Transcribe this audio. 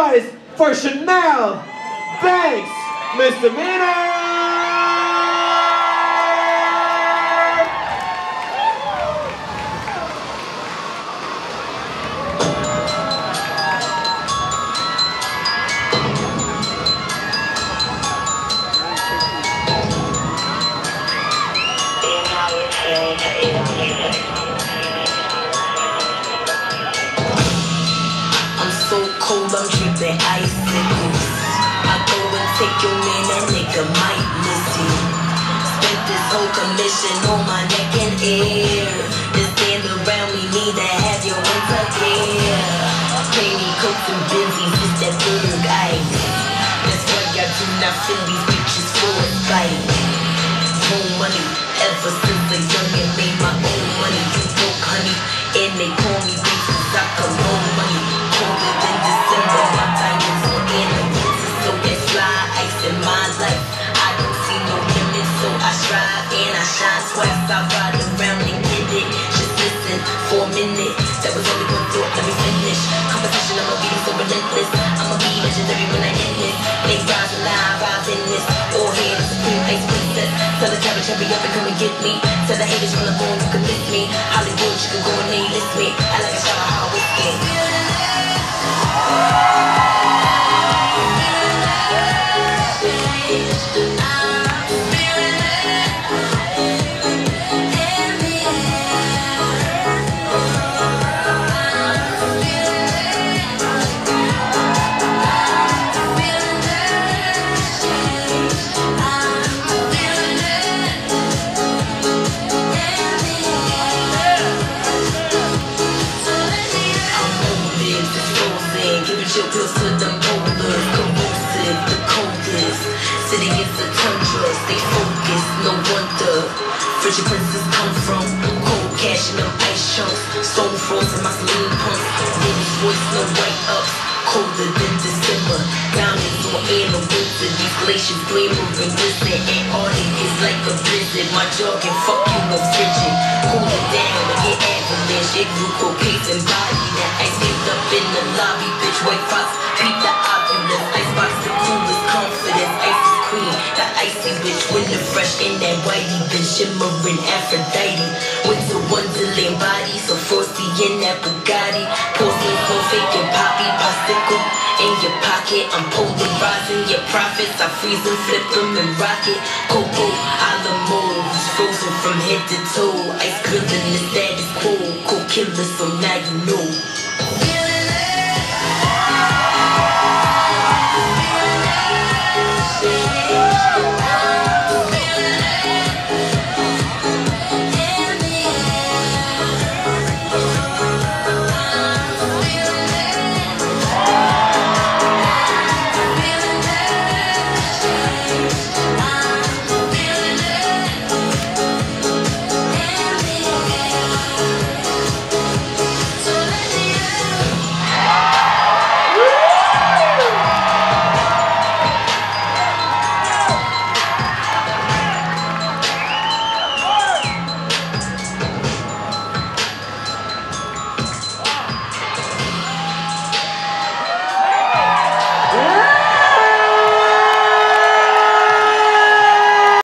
noise for Chanel Banks, Misdemeanor! I'm so cold, I'm dripping icicles. I go and take your man, that nigga might miss you. Spent this whole commission on my neck and ear. To stand around me, need to have your winter gear. Pay me coats and benzies, it's that big ice. That's why I do not feel these bitches for a fight. Home money, ever since a youngin' made my own money. You broke, honey, and they call me bitch 'cause I come home money. Colder than December, my diamonds on in the winter, so that's fly ice in my life. I don't see no limits, so I strive and I shine twice. I ride around and get it. Just listen for a minute. That was only one thought, let me finish. Competition, I'ma be so relentless. I'ma be legendary when I end this. They rise alive, rise in this. All hands, supreme ice princess. Tell the cabbage, hurry up and come and get me. Tell the haters from the phone, you can miss me. Hollywood, you can go and they list me. I like a shower, how whiskey. Chill pills to them boulders, corrosive, the coldest. City is a tundra, stay focused, no wonder. Frigid princes come from cold cash and them ice chunks. Stone frost in my saloon pumps. Baby's voice, no white ups. Colder than December. Diamonds on air, no winter. These glaciers glimmering, glisten. Antarctic is like a blizzard. My jaw can fuck you up frigid. Cool it down and get avalanche. It grew cocaine and body. That ice came up in the lobby. Bitch, white fox, beat the opulence. Icebox, the coolest confidence. Ice is queen, the icy bitch. Winter fresh in that whitey. Then shimmering Aphrodite. Winter wonderland body. So frosty in that Bugatti. Porcelain, cold, fake and poppy. Popsicle in your pocket. I'm polarizing your profits. I freeze and flip them and rock it. Coco a la mode. Frozen from head to toe. Ice grilling the status quo. Cold killer, so now you know.